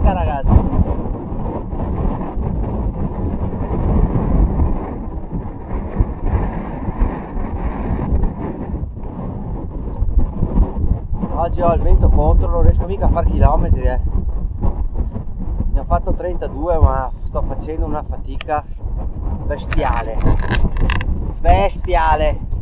vasca, ragazzi. Oggi ho il vento contro, non riesco mica a fare chilometri, ne ho fatto 32, ma sto facendo una fatica bestiale.